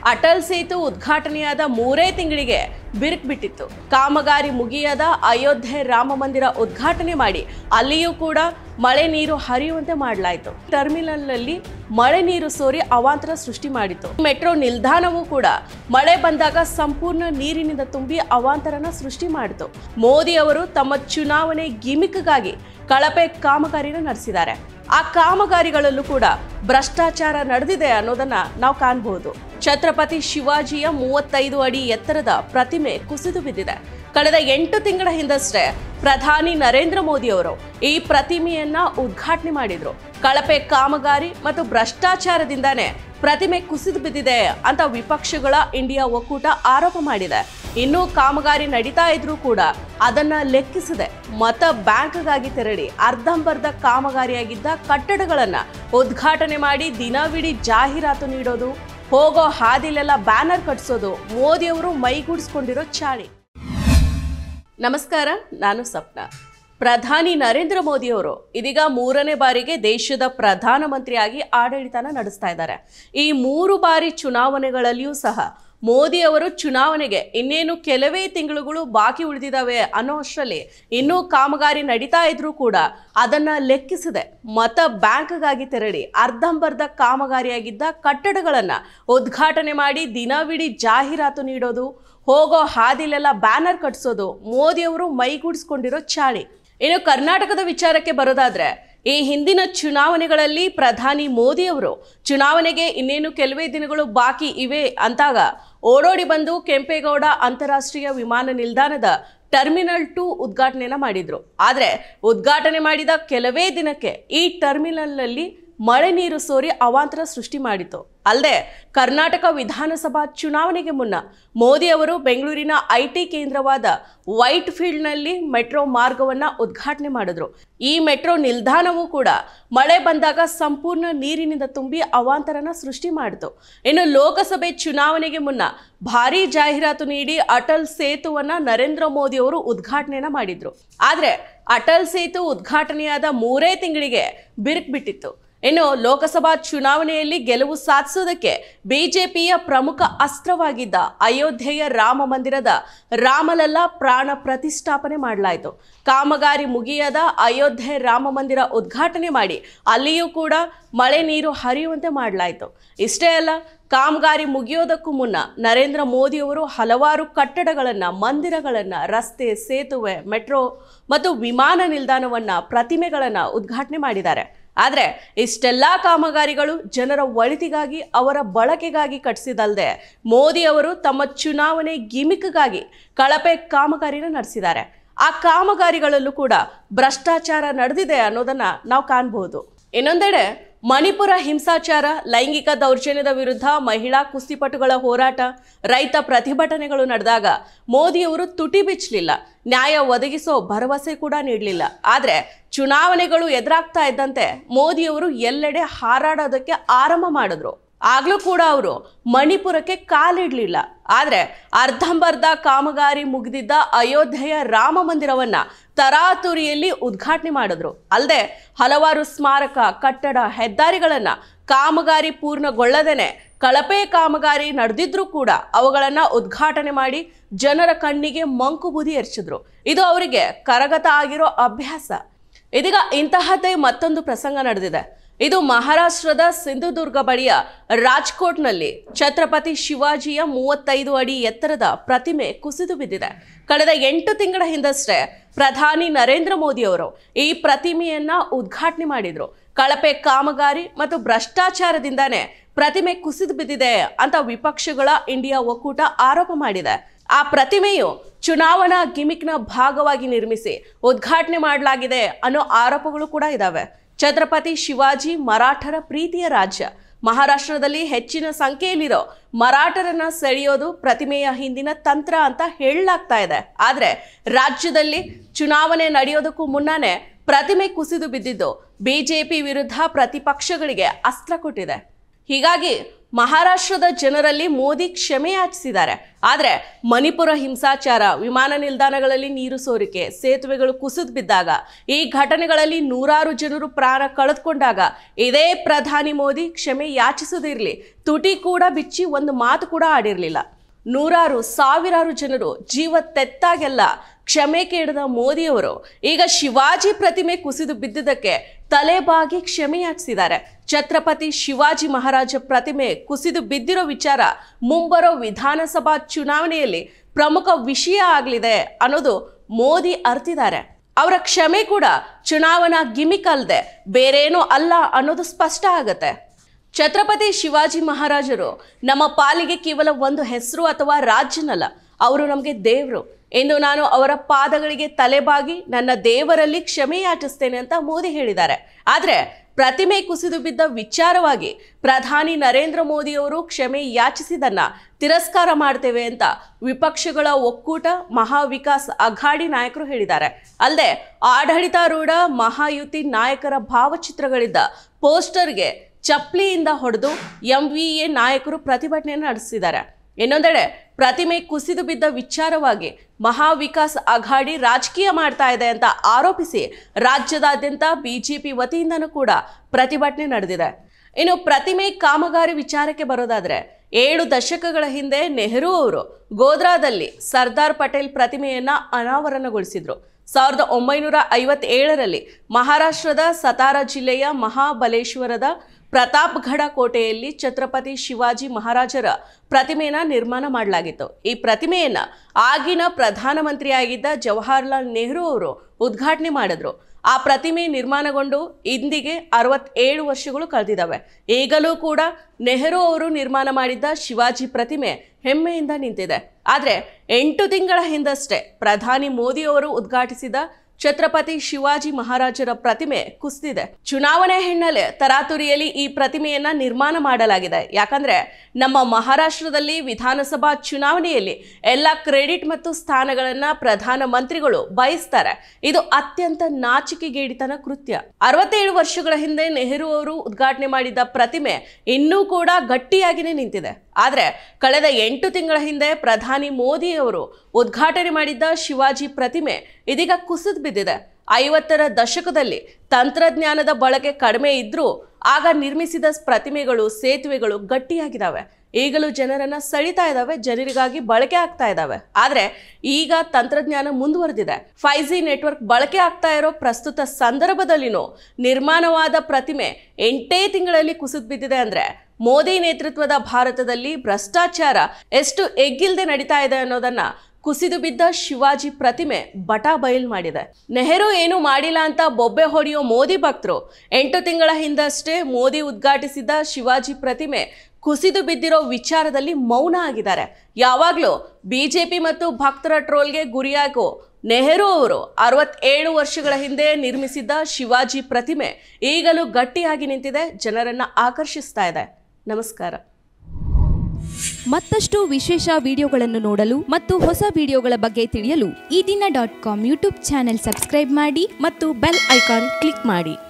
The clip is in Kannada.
ಅಟಲ್ ಸೇತು ಉದ್ಘಾಟನೆಯಾದ 3 ತಿಂಗಳಿಗೆ ಬಿರುಕು ಬಿಟ್ಟಿತ್ತು. ಕಾಮಗಾರಿ ಮುಗಿಯದ ಅಯೋಧ್ಯೆ ರಾಮ ಮಂದಿರ ಉದ್ಘಾಟನೆ ಮಾಡಿ ಅಲ್ಲಿಯೂ ಕೂಡ ಮಳೆ ನೀರು ಹರಿಯುವಂತೆ ಮಾಡಲಾಯಿತು. ಟರ್ಮಿನಲ್ನಲ್ಲಿ ಮಳೆ ನೀರು ಸೋರಿ ಅವಾಂತರ ಸೃಷ್ಟಿ ಮಾಡಿತು. ಮೆಟ್ರೋ ನಿಲ್ದಾಣವೂ ಕೂಡ ಮಳೆ ಬಂದಾಗ ಸಂಪೂರ್ಣ ನೀರಿನಿಂದ ತುಂಬಿ ಅವಾಂತರನ ಸೃಷ್ಟಿ ಮಾಡಿತು. ಮೋದಿ ಅವರು ತಮ್ಮ ಚುನಾವಣೆ ಗಿಮಿಕ್ಗಾಗಿ ಕಳಪೆ ಕಾಮಗಾರಿನ ನಡೆಸಿದ್ದಾರೆ. ಆ ಕಾಮಗಾರಿಗಳಲ್ಲೂ ಕೂಡ ಭ್ರಷ್ಟಾಚಾರ ನಡೆದಿದೆ ಅನ್ನೋದನ್ನ ನಾವು ಕಾಣಬಹುದು. ಛತ್ರಪತಿ ಶಿವಾಜಿಯ 35 ಅಡಿ ಎತ್ತರದ ಪ್ರತಿಮೆ ಕುಸಿದು ಬಿದ್ದಿದೆ. ಕಳೆದ 8 ತಿಂಗಳ ಹಿಂದಷ್ಟೇ ಪ್ರಧಾನಿ ನರೇಂದ್ರ ಮೋದಿ ಅವರು ಈ ಪ್ರತಿಮೆಯನ್ನ ಉದ್ಘಾಟನೆ ಮಾಡಿದ್ರು. ಕಳಪೆ ಕಾಮಗಾರಿ ಮತ್ತು ಭ್ರಷ್ಟಾಚಾರದಿಂದಾನೇ ಪ್ರತಿಮೆ ಕುಸಿದು ಬಿದ್ದಿದೆ ಅಂತ ವಿಪಕ್ಷಗಳ ಇಂಡಿಯಾ ಒಕ್ಕೂಟ ಆರೋಪ ಮಾಡಿದೆ. ಇನ್ನೂ ಕಾಮಗಾರಿ ನಡೀತಾ ಇದ್ರೂ ಕೂಡ ಅದನ್ನ ಲೆಕ್ಕಿಸದೆ ಮತ ಬ್ಯಾಂಕ್ಗಾಗಿ ತೆರಳಿ ಅರ್ಧಂಬರ್ಧ ಕಾಮಗಾರಿಯಾಗಿದ್ದ ಕಟ್ಟಡಗಳನ್ನ ಉದ್ಘಾಟನೆ ಮಾಡಿ ದಿನವಿಡೀ ಜಾಹೀರಾತು ನೀಡೋದು, ಹೋಗೋ ಹಾದಿಲೆಲ್ಲ ಬ್ಯಾನರ್ ಕಟ್ಸೋದು ಮೋದಿಯವರು ಮೈಗೂಡಿಸ್ಕೊಂಡಿರೋ ಚಾಳಿ. ನಮಸ್ಕಾರ, ನಾನು ಸಪ್ನಾ. ಪ್ರಧಾನಿ ನರೇಂದ್ರ ಮೋದಿ ಅವರು ಇದೀಗ 3ನೇ ಬಾರಿಗೆ ದೇಶದ ಪ್ರಧಾನಮಂತ್ರಿಯಾಗಿ ಆಡಳಿತನ ನಡೆಸ್ತಾ ಇದ್ದಾರೆ. ಈ 3 ಬಾರಿ ಚುನಾವಣೆಗಳಲ್ಲಿಯೂ ಸಹ ಮೋದಿ ಅವರು ಚುನಾವಣೆಗೆ ಇನ್ನೇನು ಕೆಲವೇ ತಿಂಗಳುಗಳು ಬಾಕಿ ಉಳಿದಿದ್ದಾವೆ ಅನ್ನೋ ಅಷ್ಟರಲ್ಲಿ ಇನ್ನೂ ಕಾಮಗಾರಿ ನಡೀತಾ ಇದ್ರೂ ಕೂಡ ಅದನ್ನ ಲೆಕ್ಕಿಸದೆ ಮತ ಬ್ಯಾಂಕ್ಗಾಗಿ ತೆರಳಿ ಅರ್ಧಂಬರ್ಧ ಕಾಮಗಾರಿಯಾಗಿದ್ದ ಕಟ್ಟಡಗಳನ್ನ ಉದ್ಘಾಟನೆ ಮಾಡಿ ದಿನವಿಡೀ ಜಾಹೀರಾತು ನೀಡೋದು, ಹೋಗೋ ಹಾದಿಲೆಲ್ಲ ಬ್ಯಾನರ್ ಕಟ್ಸೋದು ಮೋದಿಯವರು ಮೈಗೂಡಿಸ್ಕೊಂಡಿರೋ ಚಾಳಿ. ಇನ್ನು ಕರ್ನಾಟಕದ ವಿಚಾರಕ್ಕೆ ಬರೋದಾದ್ರೆ, ಈ ಹಿಂದಿನ ಚುನಾವಣೆಗಳಲ್ಲಿ ಪ್ರಧಾನಿ ಮೋದಿ ಅವರು ಚುನಾವಣೆಗೆ ಇನ್ನೇನು ಕೆಲವೇ ದಿನಗಳು ಬಾಕಿ ಇವೆ ಅಂತಾಗ ಓಡೋಡಿ ಬಂದು ಕೆಂಪೇಗೌಡ ಅಂತಾರಾಷ್ಟ್ರೀಯ ವಿಮಾನ ನಿಲ್ದಾಣದ ಟರ್ಮಿನಲ್ 2 ಉದ್ಘಾಟನೆಯನ್ನ ಮಾಡಿದ್ರು. ಆದ್ರೆ ಉದ್ಘಾಟನೆ ಮಾಡಿದ ಕೆಲವೇ ದಿನಕ್ಕೆ ಈ ಟರ್ಮಿನಲ್ನಲ್ಲಿ ಮಳೆ ನೀರು ಸೋರಿ ಅವಾಂತರ ಸೃಷ್ಟಿ ಮಾಡಿತು. ಅಲ್ಲದೆ ಕರ್ನಾಟಕ ವಿಧಾನಸಭಾ ಚುನಾವಣೆಗೆ ಮುನ್ನ ಮೋದಿ ಅವರು ಬೆಂಗಳೂರಿನ ಐಟಿ ಕೇಂದ್ರವಾದ ವೈಟ್ ಫೀಲ್ಡ್ನಲ್ಲಿ ಮೆಟ್ರೋ ಮಾರ್ಗವನ್ನ ಉದ್ಘಾಟನೆ ಮಾಡಿದ್ರು. ಈ ಮೆಟ್ರೋ ನಿಲ್ದಾಣವೂ ಕೂಡ ಮಳೆ ಬಂದಾಗ ಸಂಪೂರ್ಣ ನೀರಿನಿಂದ ತುಂಬಿ ಅವಾಂತರನ ಸೃಷ್ಟಿ ಮಾಡಿತು. ಇನ್ನು ಲೋಕಸಭೆ ಚುನಾವಣೆಗೆ ಮುನ್ನ ಭಾರೀ ಜಾಹೀರಾತು ನೀಡಿ ಅಟಲ್ ಸೇತುವನ್ನ ನರೇಂದ್ರ ಮೋದಿ ಅವರು ಉದ್ಘಾಟನೆಯನ್ನ ಮಾಡಿದ್ರು. ಆದ್ರೆ ಅಟಲ್ ಸೇತು ಉದ್ಘಾಟನೆಯಾದ 3 ತಿಂಗಳಿಗೆ ಬಿರುಕು ಬಿಟ್ಟಿತ್ತು. ಇನ್ನು ಲೋಕಸಭಾ ಚುನಾವಣೆಯಲ್ಲಿ ಗೆಲುವು ಸಾಧಿಸೋದಕ್ಕೆ ಬಿಜೆಪಿಯ ಪ್ರಮುಖ ಅಸ್ತ್ರವಾಗಿದ್ದ ಅಯೋಧ್ಯೆಯ ರಾಮ ಮಂದಿರದ ರಾಮಲಲ್ಲಾ ಪ್ರಾಣ ಪ್ರತಿಷ್ಠಾಪನೆ ಮಾಡಲಾಯಿತು. ಕಾಮಗಾರಿ ಮುಗಿಯದ ಅಯೋಧ್ಯೆ ರಾಮ ಮಂದಿರ ಉದ್ಘಾಟನೆ ಮಾಡಿ ಅಲ್ಲಿಯೂ ಕೂಡ ಮಳೆ ನೀರು ಹರಿಯುವಂತೆ ಮಾಡಲಾಯಿತು. ಇಷ್ಟೇ ಅಲ್ಲ, ಕಾಮಗಾರಿ ಮುಗಿಯೋದಕ್ಕೂ ಮುನ್ನ ನರೇಂದ್ರ ಮೋದಿ ಅವರು ಹಲವಾರು ಕಟ್ಟಡಗಳನ್ನ, ಮಂದಿರಗಳನ್ನ, ರಸ್ತೆ, ಸೇತುವೆ, ಮೆಟ್ರೋ ಮತ್ತು ವಿಮಾನ ನಿಲ್ದಾಣವನ್ನ, ಪ್ರತಿಮೆಗಳನ್ನ ಉದ್ಘಾಟನೆ ಮಾಡಿದ್ದಾರೆ. ಆದರೆ ಇಷ್ಟೆಲ್ಲ ಕಾಮಗಾರಿಗಳು ಜನರ ಒಳಿತಿಗಾಗಿ, ಅವರ ಬಳಕೆಗಾಗಿ ಕಟ್ಟಿಸಿದಲ್ಲದೆ ಮೋದಿ ಅವರು ತಮ್ಮ ಚುನಾವಣೆ ಗಿಮಿಕ್ಗಾಗಿ ಕಳಪೆ ಕಾಮಗಾರಿನ ನಡೆಸಿದ್ದಾರೆ. ಆ ಕಾಮಗಾರಿಗಳಲ್ಲೂ ಕೂಡ ಭ್ರಷ್ಟಾಚಾರ ನಡೆದಿದೆ ಅನ್ನೋದನ್ನ ನಾವು ಕಾಣಬಹುದು. ಇನ್ನೊಂದೆಡೆ ಮಣಿಪುರ ಹಿಂಸಾಚಾರ, ಲೈಂಗಿಕ ದೌರ್ಜನ್ಯದ ವಿರುದ್ಧ ಮಹಿಳಾ ಕುಸ್ತಿಪಟುಗಳ ಹೋರಾಟ, ರೈತ ಪ್ರತಿಭಟನೆಗಳು ನಡೆದಾಗ ಮೋದಿಯವರು ತುಟಿ ಬಿಚ್ಚಲಿಲ್ಲ, ನ್ಯಾಯ ಒದಗಿಸೋ ಭರವಸೆ ಕೂಡ ನೀಡಲಿಲ್ಲ. ಆದರೆ ಚುನಾವಣೆಗಳು ಎದುರಾಗ್ತಾ ಇದ್ದಂತೆ ಮೋದಿಯವರು ಎಲ್ಲೆಡೆ ಹಾರಾಡೋದಕ್ಕೆ ಆರಂಭ ಮಾಡಿದ್ರು. ಆಗ್ಲೂ ಕೂಡ ಅವರು ಮಣಿಪುರಕ್ಕೆ ಕಾಲಿಡ್ಲಿಲ್ಲ. ಆದ್ರೆ ಅರ್ಧಂಬರ್ಧ ಕಾಮಗಾರಿ ಮುಗಿದಿದ್ದ ಅಯೋಧ್ಯೆಯ ರಾಮ ಮಂದಿರವನ್ನ ತರಾತುರಿಯಲ್ಲಿ ಉದ್ಘಾಟನೆ ಮಾಡಿದ್ರು. ಅಲ್ಲದೆ ಹಲವಾರು ಸ್ಮಾರಕ, ಕಟ್ಟಡ, ಹೆದ್ದಾರಿಗಳನ್ನ ಕಾಮಗಾರಿ ಪೂರ್ಣಗೊಳ್ಳದೇನೆ ಕಳಪೆ ಕಾಮಗಾರಿ ನಡೆದಿದ್ರೂ ಕೂಡ ಅವುಗಳನ್ನ ಉದ್ಘಾಟನೆ ಮಾಡಿ ಜನರ ಕಣ್ಣಿಗೆ ಮಂಕು ಬೂದಿ ಎರಚಿದ್ರು. ಇದು ಅವರಿಗೆ ಕರಗತ ಆಗಿರೋ ಅಭ್ಯಾಸ. ಇದೀಗ ಇಂತಹದ್ದೇ ಮತ್ತೊಂದು ಪ್ರಸಂಗ ನಡೆದಿದೆ. ಇದು ಮಹಾರಾಷ್ಟ್ರದ ಸಿಂಧುದುರ್ಗ ಬಳಿಯ ರಾಜ್ಕೋಟ್ನಲ್ಲಿ ಛತ್ರಪತಿ ಶಿವಾಜಿಯ 35 ಅಡಿ ಎತ್ತರದ ಪ್ರತಿಮೆ ಕುಸಿದು ಬಿದ್ದಿದೆ. ಕಳೆದ 8 ತಿಂಗಳ ಹಿಂದಷ್ಟೇ ಪ್ರಧಾನಿ ನರೇಂದ್ರ ಮೋದಿ ಅವರು ಈ ಪ್ರತಿಮೆಯನ್ನ ಉದ್ಘಾಟನೆ ಮಾಡಿದ್ರು. ಕಳಪೆ ಕಾಮಗಾರಿ ಮತ್ತು ಭ್ರಷ್ಟಾಚಾರದಿಂದಾನೇ ಪ್ರತಿಮೆ ಕುಸಿದು ಬಿದ್ದಿದೆ ಅಂತ ವಿಪಕ್ಷಗಳ ಇಂಡಿಯಾ ಒಕ್ಕೂಟ ಆರೋಪ ಮಾಡಿದೆ. ಆ ಪ್ರತಿಮೆಯು ಚುನಾವಣಾ ಗಿಮಿಕ್ನ ಭಾಗವಾಗಿ ನಿರ್ಮಿಸಿ ಉದ್ಘಾಟನೆ ಮಾಡಲಾಗಿದೆ ಅನ್ನೋ ಆರೋಪಗಳು ಕೂಡ ಇದಾವೆ. ಛತ್ರಪತಿ ಶಿವಾಜಿ ಮರಾಠರ ಪ್ರೀತಿಯ ರಾಜ್ಯ. ಮಹಾರಾಷ್ಟ್ರದಲ್ಲಿ ಹೆಚ್ಚಿನ ಸಂಖ್ಯೆಯಲ್ಲಿರೋ ಮರಾಠರನ್ನ ಸೆಳೆಯೋದು ಪ್ರತಿಮೆಯ ಹಿಂದಿನ ತಂತ್ರ ಅಂತ ಹೇಳಲಾಗ್ತಾ ಇದೆ. ಆದ್ರೆ ರಾಜ್ಯದಲ್ಲಿ ಚುನಾವಣೆ ನಡೆಯೋದಕ್ಕೂ ಮುನ್ನಾನೇ ಪ್ರತಿಮೆ ಕುಸಿದು ಬಿದ್ದಿದ್ದು ಬಿಜೆಪಿ ವಿರುದ್ಧ ಪ್ರತಿಪಕ್ಷಗಳಿಗೆ ಅಸ್ತ್ರ ಕೊಟ್ಟಿದೆ. ಹೀಗಾಗಿ ಮಹಾರಾಷ್ಟ್ರದ ಜನರಲ್ಲಿ ಮೋದಿ ಕ್ಷಮೆ ಯಾಚಿಸಿದ್ದಾರೆ. ಆದರೆ ಮಣಿಪುರ ಹಿಂಸಾಚಾರ, ವಿಮಾನ ನಿಲ್ದಾಣಗಳಲ್ಲಿ ನೀರು ಸೋರಿಕೆ, ಸೇತುವೆಗಳು ಕುಸಿದು ಬಿದ್ದಾಗ, ಈ ಘಟನೆಗಳಲ್ಲಿ ನೂರಾರು ಜನರು ಪ್ರಾಣ ಕಳೆದುಕೊಂಡಾಗ ಇದೇ ಪ್ರಧಾನಿ ಮೋದಿ ಕ್ಷಮೆ ಯಾಚಿಸೋದಿರಲಿ, ತುಟಿ ಕೂಡ ಬಿಚ್ಚಿ ಒಂದು ಮಾತು ಕೂಡ ಆಡಿರಲಿಲ್ಲ. ನೂರಾರು ಸಾವಿರಾರು ಜನರು ಜೀವ ತೆತ್ತಾಗೆಲ್ಲ ಕ್ಷಮೆ ಕೇಳಿದ ಮೋದಿಯವರು ಈಗ ಶಿವಾಜಿ ಪ್ರತಿಮೆ ಕುಸಿದು ಬಿದ್ದಿದ್ದಕ್ಕೆ ತಲೆಬಾಗಿ ಕ್ಷಮೆ ಯಾಚಿಸಿದ್ದಾರೆ. ಛತ್ರಪತಿ ಶಿವಾಜಿ ಮಹಾರಾಜ ಪ್ರತಿಮೆ ಕುಸಿದು ಬಿದ್ದಿರೋ ವಿಚಾರ ಮುಂಬರೋ ವಿಧಾನಸಭಾ ಚುನಾವಣೆಯಲ್ಲಿ ಪ್ರಮುಖ ವಿಷಯ ಆಗಲಿದೆ ಅನ್ನೋದು ಮೋದಿ ಅರ್ತಿದ್ದಾರೆ. ಅವರ ಕ್ಷಮೆ ಕೂಡ ಚುನಾವಣಾ ಗಿಮಿಕ್ ಅಲ್ಲದೆ ಬೇರೇನೂ ಅಲ್ಲ ಅನ್ನೋದು ಸ್ಪಷ್ಟ ಆಗುತ್ತೆ. ಛತ್ರಪತಿ ಶಿವಾಜಿ ಮಹಾರಾಜರು ನಮ್ಮ ಪಾಲಿಗೆ ಕೇವಲ ಒಂದು ಹೆಸರು ಅಥವಾ ರಾಜ್ಯನಲ್ಲ, ಅವರು ನಮಗೆ ದೇವರು. ಎಂದು ನಾನು ಅವರ ಪಾದಗಳಿಗೆ ತಲೆಬಾಗಿ ನನ್ನ ದೇವರಲ್ಲಿ ಕ್ಷಮೆ ಯಾಚಿಸ್ತೇನೆ ಅಂತ ಮೋದಿ ಹೇಳಿದ್ದಾರೆ. ಆದರೆ ಪ್ರತಿಮೆ ಕುಸಿದು ಬಿದ್ದ ವಿಚಾರವಾಗಿ ಪ್ರಧಾನಿ ನರೇಂದ್ರ ಮೋದಿ ಅವರು ಕ್ಷಮೆ ಯಾಚಿಸಿದನ್ನ ತಿರಸ್ಕಾರ ಮಾಡ್ತೇವೆ ಅಂತ ವಿಪಕ್ಷಗಳ ಒಕ್ಕೂಟ ಮಹಾವಿಕಾಸ್ ಅಘಾಡಿ ನಾಯಕರು ಹೇಳಿದ್ದಾರೆ. ಅಲ್ಲದೆ ಆಡಳಿತಾರೂಢ ಮಹಾಯುತಿ ನಾಯಕರ ಭಾವಚಿತ್ರಗಳಿದ್ದ ಪೋಸ್ಟರ್ಗೆ ಚಪ್ಪಲಿಯಿಂದ ಹೊಡೆದು MVA ನಾಯಕರು ಪ್ರತಿಭಟನೆಯನ್ನು ನಡೆಸಿದ್ದಾರೆ. ಇನ್ನೊಂದೆಡೆ ಪ್ರತಿಮೆ ಕುಸಿದು ಬಿದ್ದ ವಿಚಾರವಾಗಿ ಮಹಾವಿಕಾಸ್ ಅಘಾಡಿ ರಾಜಕೀಯ ಮಾಡ್ತಾ ಇದೆ ಅಂತ ಆರೋಪಿಸಿ ರಾಜ್ಯದಾದ್ಯಂತ ಬಿಜೆಪಿ ವತಿಯಿಂದನೂ ಕೂಡ ಪ್ರತಿಭಟನೆ ನಡೆದಿದೆ. ಇನ್ನು ಪ್ರತಿಮೆ ಕಾಮಗಾರಿ ವಿಚಾರಕ್ಕೆ ಬರೋದಾದ್ರೆ 7 ದಶಕಗಳ ಹಿಂದೆ ನೆಹರು ಅವರು ಗೋಧ್ರಾದಲ್ಲಿ ಸರ್ದಾರ್ ಪಟೇಲ್ ಪ್ರತಿಮೆಯನ್ನ ಅನಾವರಣಗೊಳಿಸಿದ್ರು. 1957ರಲ್ಲಿ ಮಹಾರಾಷ್ಟ್ರದ ಸತಾರಾ ಜಿಲ್ಲೆಯ ಮಹಾಬಲೇಶ್ವರದ ಪ್ರತಾಪ್ಗಢ ಕೋಟೆಯಲ್ಲಿ ಛತ್ರಪತಿ ಶಿವಾಜಿ ಮಹಾರಾಜರ ಪ್ರತಿಮೆಯನ್ನ ನಿರ್ಮಾಣ ಮಾಡಲಾಗಿತ್ತು. ಈ ಪ್ರತಿಮೆಯನ್ನ ಆಗಿನ ಪ್ರಧಾನಮಂತ್ರಿಯಾಗಿದ್ದ ಜವಾಹರ್ಲಾಲ್ ನೆಹರು ಅವರು ಉದ್ಘಾಟನೆ ಮಾಡಿದ್ರು. ಆ ಪ್ರತಿಮೆ ನಿರ್ಮಾಣಗೊಂಡು ಇಂದಿಗೆ 67 ವರ್ಷಗಳು ಕಳೆದಿದ್ದಾವೆ. ಈಗಲೂ ಕೂಡ ನೆಹರು ಅವರು ನಿರ್ಮಾಣ ಮಾಡಿದ್ದ ಶಿವಾಜಿ ಪ್ರತಿಮೆ ಹೆಮ್ಮೆಯಿಂದ ನಿಂತಿದೆ. ಆದರೆ 8 ತಿಂಗಳ ಹಿಂದಷ್ಟೇ ಪ್ರಧಾನಿ ಮೋದಿ ಅವರು ಉದ್ಘಾಟಿಸಿದ ಛತ್ರಪತಿ ಶಿವಾಜಿ ಮಹಾರಾಜರ ಪ್ರತಿಮೆ ಕುಸಿದಿದೆ. ಚುನಾವಣೆ ಹಿನ್ನೆಲೆ ತರಾತುರಿಯಲ್ಲಿ ಈ ಪ್ರತಿಮೆಯನ್ನ ನಿರ್ಮಾಣ ಮಾಡಲಾಗಿದೆ. ಯಾಕಂದ್ರೆ ನಮ್ಮ ಮಹಾರಾಷ್ಟ್ರದಲ್ಲಿ ವಿಧಾನಸಭಾ ಚುನಾವಣೆಯಲ್ಲಿ ಎಲ್ಲ ಕ್ರೆಡಿಟ್ ಮತ್ತು ಸ್ಥಾನಗಳನ್ನ ಪ್ರಧಾನಮಂತ್ರಿಗಳು ಬಯಸ್ತಾರೆ. ಇದು ಅತ್ಯಂತ ನಾಚಿಕೆಗೇಡಿತನ ಕೃತ್ಯ. 67 ವರ್ಷಗಳ ಹಿಂದೆ ನೆಹರು ಅವರು ಉದ್ಘಾಟನೆ ಮಾಡಿದ್ದ ಪ್ರತಿಮೆ ಇನ್ನೂ ಕೂಡ ಗಟ್ಟಿಯಾಗಿನೇ ನಿಂತಿದೆ. ಆದರೆ ಕಳೆದ 8 ತಿಂಗಳ ಹಿಂದೆ ಪ್ರಧಾನಿ ಮೋದಿ ಅವರು ಉದ್ಘಾಟನೆ ಮಾಡಿದ್ದ ಶಿವಾಜಿ ಪ್ರತಿಮೆ ಇದೀಗ ಕುಸಿದು ಬಿದ್ದಿದೆ. 50ರ ದಶಕದಲ್ಲಿ ತಂತ್ರಜ್ಞಾನದ ಬಳಕೆ ಕಡಿಮೆ ಇದ್ರೂ ಆಗ ನಿರ್ಮಿಸಿದ ಪ್ರತಿಮೆಗಳು, ಸೇತುವೆಗಳು ಗಟ್ಟಿಯಾಗಿದ್ದಾವೆ. ಈಗಲೂ ಜನರನ್ನ ಸೆಳಿತಾ ಇದ್ದಾವೆ, ಜನರಿಗಾಗಿ ಬಳಕೆ ಆಗ್ತಾ ಇದ್ದಾವೆ. ಆದರೆ ಈಗ ತಂತ್ರಜ್ಞಾನ ಮುಂದುವರೆದಿದೆ. 5G ನೆಟ್ವರ್ಕ್ ಬಳಕೆ ಆಗ್ತಾ ಇರೋ ಪ್ರಸ್ತುತ ಸಂದರ್ಭದಲ್ಲಿನೂ ನಿರ್ಮಾಣವಾದ ಪ್ರತಿಮೆ 8 ತಿಂಗಳಲ್ಲಿ ಕುಸಿದು ಬಿದ್ದಿದೆ ಅಂದ್ರೆ ಮೋದಿ ನೇತೃತ್ವದ ಭಾರತದಲ್ಲಿ ಭ್ರಷ್ಟಾಚಾರ ಎಷ್ಟು ಎಗ್ಗಿಲ್ದೆ ನಡೀತಾ ಇದೆ ಅನ್ನೋದನ್ನ ಕುಸಿದು ಬಿದ್ದ ಶಿವಾಜಿ ಪ್ರತಿಮೆ ಬಟಾ ಬಯಲು ಮಾಡಿದೆ. ನೆಹರು ಏನು ಮಾಡಿಲ್ಲ ಅಂತ ಬೊಬ್ಬೆ ಹೊಡೆಯೋ ಮೋದಿ ಭಕ್ತರು 8 ತಿಂಗಳ ಹಿಂದಷ್ಟೇ ಮೋದಿ ಉದ್ಘಾಟಿಸಿದ ಶಿವಾಜಿ ಪ್ರತಿಮೆ ಕುಸಿದು ಬಿದ್ದಿರೋ ವಿಚಾರದಲ್ಲಿ ಮೌನ ಆಗಿದ್ದಾರೆ. ಯಾವಾಗಲೂ ಬಿಜೆಪಿ ಮತ್ತು ಭಕ್ತರ ಟ್ರೋಲ್ಗೆ ಗುರಿಯಾಗೋ ನೆಹರು ಅವರು 67 ವರ್ಷಗಳ ಹಿಂದೆ ನಿರ್ಮಿಸಿದ್ದ ಶಿವಾಜಿ ಪ್ರತಿಮೆ ಈಗಲೂ ಗಟ್ಟಿಯಾಗಿ ನಿಂತಿದೆ, ಜನರನ್ನ ಆಕರ್ಷಿಸ್ತಾ ಇದೆ. ನಮಸ್ಕಾರ. ಮತ್ತಷ್ಟು ವಿಶೇಷ ವಿಡಿಯೋಗಳನ್ನು ನೋಡಲು ಮತ್ತು ಹೊಸ ವಿಡಿಯೋಗಳ ಬಗ್ಗೆ ತಿಳಿಯಲು ಈ ದಿನ .com ಯೂಟ್ಯೂಬ್ ಚಾನೆಲ್ ಸಬ್ಸ್ಕ್ರೈಬ್ ಮಾಡಿ ಮತ್ತು ಬೆಲ್ ಐಕಾನ್ ಕ್ಲಿಕ್ ಮಾಡಿ.